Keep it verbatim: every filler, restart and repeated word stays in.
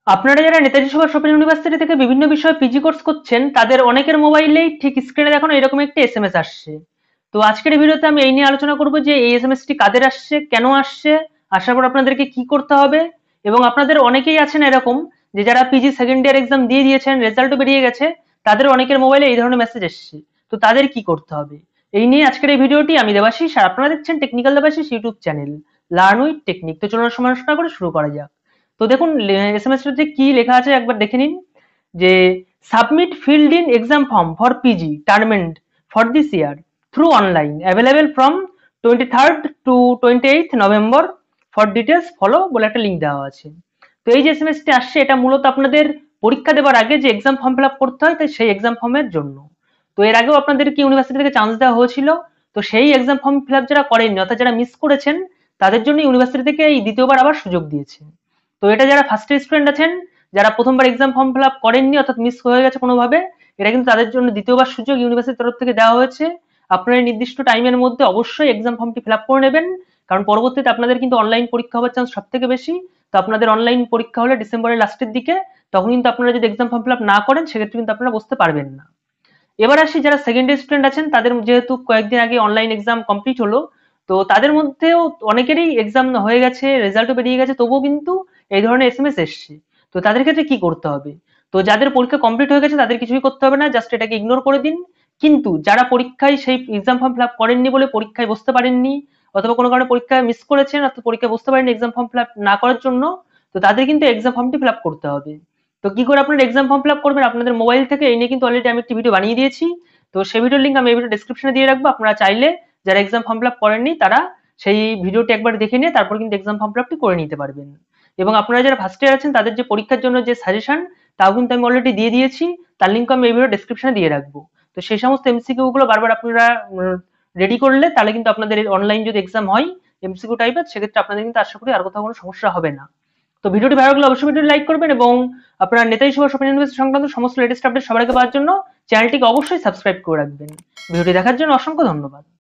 আপনারা যারা Netaji Subhash open university থেকে বিভিন্ন বিষয়ে পিজি কোর্স করছেন তাদের অনেকের মোবাইলেই ঠিক স্ক্রিনে দেখানো এরকম একটি এসএমএস আসছে। তো আজকের এই ভিডিওতে আমি এই নিয়ে আলোচনা করব যে এই এসএমএসটি কাদের আসছে, কেন আসছে, আসার পর আপনাদেরকে কি করতে হবে, এবং আপনাদের অনেকেই আছেন এরকম যে যারা পিজি সেকেন্ড ইয়ার এক্সাম দিয়ে দিয়েছেন, রেজাল্টও বেরিয়ে গেছে, তাদের অনেকের মোবাইলে এই ধরনের মেসেজ এসছে। তো তাদের কি করতে হবে এই নিয়ে আজকের এই ভিডিওটি। আমি দেবাশিস আর আপনারা দেখছেন technical Debashis YouTube channel, learn with technique. তো চলুন সময় নষ্ট না করে শুরু করা যাক। তো দেখুন এসএমএস টাতে কি লেখা আছে একবার দেখে নিন, যে submit field in exam form for PG term end for this year through online available from twenty third to twenty eighth November for details follow বলে একটা লিঙ্ক দেওয়া আছে। তো এই যে এসএমএসটি আসছে এটা মূলত আপনাদের পরীক্ষা দেওয়ার আগে যে এক্সাম ফর্ম ফিল আপ করতে হয় তাই সেই এক্সাম ফর্মের জন্য। তো এর আগেও আপনাদের কি ইউনিভার্সিটি থেকে চান্স দেওয়া হয়েছিল, তো সেই এক্সাম ফর্ম ফিল আপ যারা করেননি অর্থাৎ যারা মিস করেছেন তাদের জন্য ইউনিভার্সিটি থেকে এই দ্বিতীয়বার আবার সুযোগ দিয়েছে। তো এটা যারা ফার্স্ট ইয়ার স্টুডেন্ট আছেন, যারা প্রথমবার এক্সাম ফর্ম ফিল আপ করেননি অর্থাৎ মিস হয়ে গেছে কোনোভাবে, এটা কিন্তু তাদের জন্য দ্বিতীয়বার সুযোগ ইউনিভার্সিটির তরফ থেকে দেওয়া হয়েছে। আপনারা এই নির্দিষ্ট টাইমের মধ্যে অবশ্যই এক্সাম ফর্মটি ফিল আপ করে নেবেন, কারণ পরবর্তীতে আপনাদের কিন্তু অনলাইন পরীক্ষা হওয়ার চান্স সব থেকে বেশি। তো আপনাদের অনলাইন পরীক্ষা হলে ডিসেম্বরের লাস্টের দিকে, তখন কিন্তু আপনারা যদি এক্সাম ফর্ম ফিল আপ না করেন সেক্ষেত্রে কিন্তু আপনারা বসতে পারবেন না। এবার আসি যারা সেকেন্ড ইয়ার স্টুডেন্ট আছেন, তাদের যেহেতু কয়েকদিন আগে অনলাইন এক্সাম কমপ্লিট হলো, তো তাদের মধ্যেও অনেকেরই এক্সাম হয়ে গেছে, রেজাল্টও বেরিয়ে গেছে, তবুও কিন্তু এই ধরনের এসএমএস এসছে। তো তাদের ক্ষেত্রে কি করতে হবে? তো যাদের পরীক্ষা কমপ্লিট হয়ে গেছে তাদের কিছুই করতে হবে না, জাস্ট এটাকে ইগনোর করে দিন। কিন্তু যারা পরীক্ষায় সেই এক্সাম ফর্ম ফিল আপ করেননি বলে পরীক্ষায় বসতে পারেননি, অথবা কোনো কারণে পরীক্ষায় মিস করেছেন অর্থাৎ পরীক্ষায় বসতে পারেননি এক্সাম ফর্ম ফিল আপ না করার জন্য, তো তাদের কিন্তু এক্সাম ফর্মটি ফিল আপ করতে হবে। তো কি করে আপনারা এক্সাম ফর্ম ফিল আপ করবেন আপনাদের মোবাইল থেকে, এই নিয়ে কিন্তু অলরেডি আমি একটি ভিডিও বানিয়ে দিয়েছি। তো সেই ভিডিওর লিঙ্ক আমি এই ভিডিও ডেসক্রিপশনে দিয়ে রাখবো। আপনারা চাইলে যারা এক্সাম ফর্ম ফিল আপ করেননি তারা সেই ভিডিওটি একবার দেখে নিয়ে তারপর কিন্তু এক্সাম ফর্ম ফিল আপটি করে নিতে পারবেন। এবং আপনারা যারা ফার্স্ট ইয়ার আছেন তাদের যে পরীক্ষার জন্য যে সাজেশন, তাও কিন্তু আমি অলরেডি দিয়ে দিয়েছি, তার লিঙ্ক আমি এই ভিডিও ডেসক্রিপশনে দিয়ে রাখবো। তো সেই সমস্ত এমসিকিউ গুলো বারবার আপনারা রেডি করলে তাহলে কিন্তু আপনাদের অনলাইন যদি এক্সাম হয় এমসিকিউ টাইপের, সেক্ষেত্রে আপনাদের কিন্তু আশা করি আর কোথাও কোনো সমস্যা হবে না। তো ভিডিওটি ভালো লাগলে অবশ্যই ভিডিওটি লাইক করবেন, এবং আপনারা নেতাজি সুভাষ ওপেন ইউনিভার্সিটি সংক্রান্ত সমস্ত লেটেস্ট আপডেট সবার আগে পাওয়ার জন্য চ্যানেলটিকে অবশ্যই সাবস্ক্রাইব করে রাখবেন। ভিডিওটি দেখার জন্য অসংখ্য ধন্যবাদ।